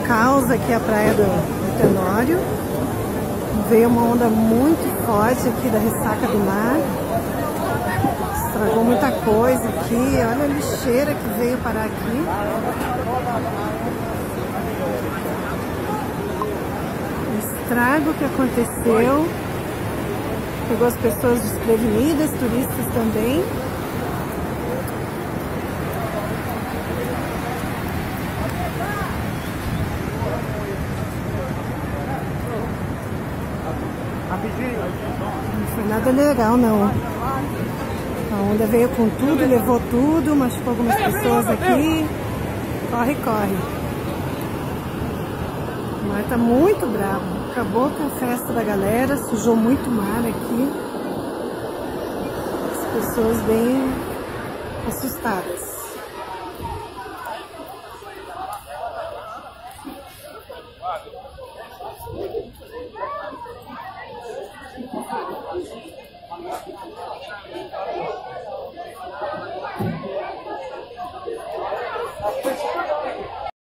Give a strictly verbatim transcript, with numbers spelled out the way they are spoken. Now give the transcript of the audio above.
caos aqui a praia do, do Tenório. Veio uma onda muito forte aqui da ressaca do mar. Estragou muita coisa aqui. Olha a lixeira que veio parar aqui. O estrago que aconteceu. Pegou as pessoas desprevenidas, turistas também. Não foi nada legal, não. A onda veio com tudo, levou tudo, machucou algumas pessoas aqui. Corre, corre. O mar tá muito bravo. Acabou com a festa da galera, sujou muito o mar aqui. As pessoas bem assustadas.